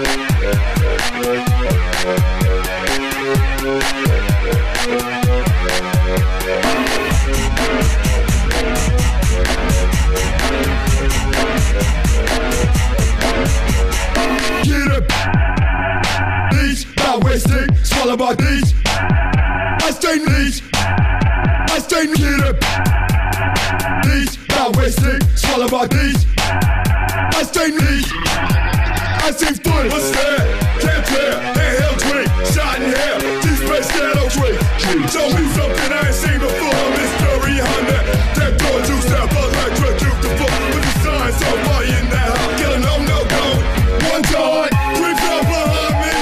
Swallow my these. I stay niche. I stay near these. Not wasting. Swallow my these. I stay niche. I see foot. What's that? Can't tell. Handheld drink. Shot in hair. T-Space shadow drink. Show me something I ain't seen before. Mystery Honda. That door juice that electrocute the floor. With the sign, somebody in that house. Kill a no go. One time. Three fell behind me.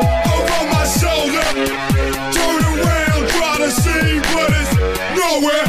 Turn around, try to see, but it's nowhere.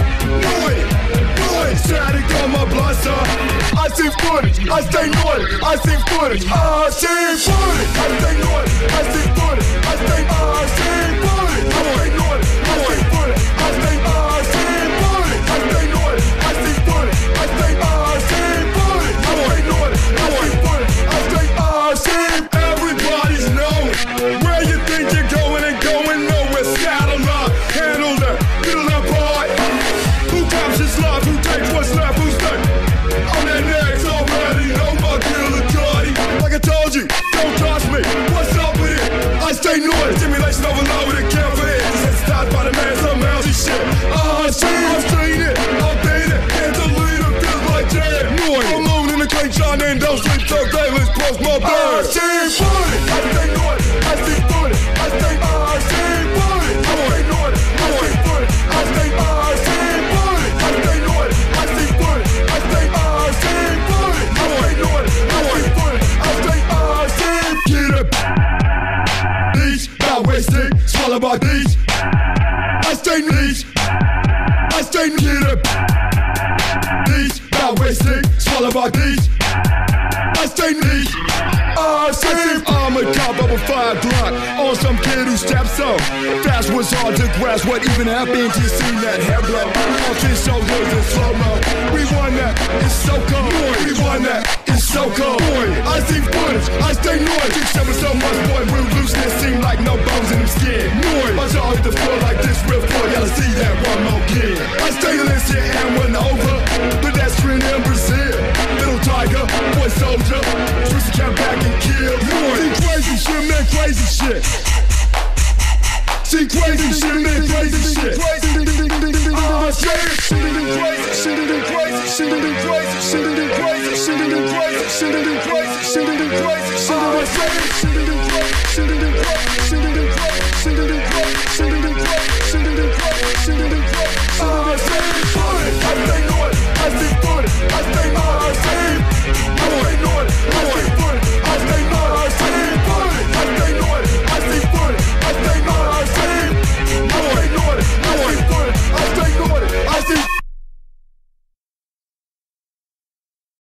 Noise, static on my blood, sir. I see footage, I stay naughty. I see footage, I see footage. I stay naughty, I see footage. I stay, I see footage. I stay naughty, I see footage. I stay, I see footage. I stay naughty, I see footage. I stay, I see footage. I stay naughty, I see footage. I stay, I see. Everybody's knowing where you think you're going and going nowhere. Scatterlock, handle that, feel that part. Who comes his life? Who takes what's left? Who's next? On that next already, know my killer Jordy. Like I told you, don't trust me. What's up with it? I stay naughty. Stimulation overload with a care for it. Desensitized by the man, some mousy shit. I've seen it, I've been it. Can't delete it, feels like dead. Naughty. I'm alone in the clean shine and don't sleep so day. Let's close my bed. I see footage. I stay naughty. I see footage. I stay, I see footage. I stay naughty. I see footage. I stay, I see footage. I stay naughty. I see footage. I stay, I see footage. I stay naughty. I see footage. I stay, I see. Get up. These, not wasting. Swallow my these. I stay niche. I stay get up. These, not wasting. Swallow my these. I stay niche. I see I'm a cop of a 5 Glock on some kid who steps up. Fast was hard to grasp what even happened. You seen that hair blow off his shoulders in slow-mo. We won that, it's so cold. We won that, it's so cold. I see footage, I stay noisy. Keep so much, boy, real looseness seem like no bones in them skin. My jaw hit the floor like this real floor. Gotta see that one more kid. I stay illicit and went over. Pedestrian in Brazil. Little tiger, boy soldier. Streets came back and killed. See crazy shit, man, crazy shit. See crazy shit, man, crazy shit. Ah, shit, shit, crazy, shit, crazy, shit, crazy, shit, crazy, shit, crazy, shit, crazy, shit, crazy, shit, crazy, shit, crazy, shit, crazy, shit,